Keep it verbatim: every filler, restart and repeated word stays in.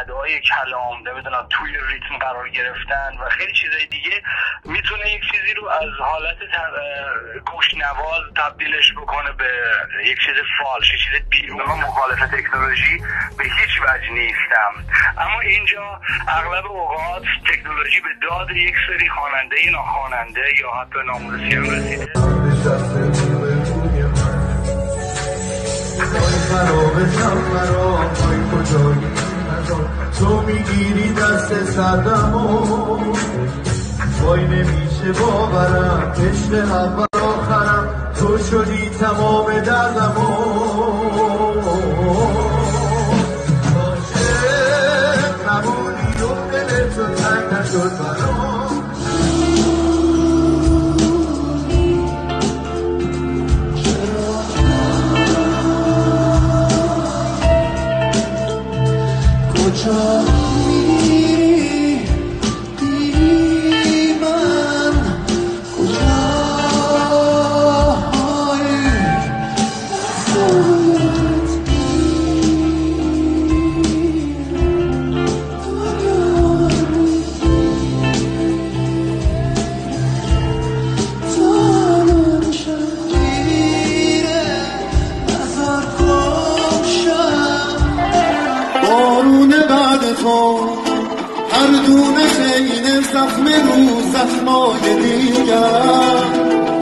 ادای کلام، نمیدونم توی ریتم قرار گرفتن و خیلی چیزای دیگه میتونه یک چیزی رو از حالت گوشنواز تبدیلش بکنه به یک چیز فالش، یک چیز بیرون. من مخالف تکنولوژی به هیچ وجه نیستم، اما اینجا اغلب اوقات تکنولوژی به داد یک سری خواننده ناخواننده یا حتی ناموزیسین رسیده. تو میگیری دست سردمو، وای نمیشه باورم، عشق اول آخرم تو شدی تمام دردمو. عاشق نبودی و دل تو تنگ نشد برام. کجا میری بی من، کجایی خودت تنشم گیره نظر کشم. بارون بعد تو هر دونه خیلی زخم رو زخمای دیگر،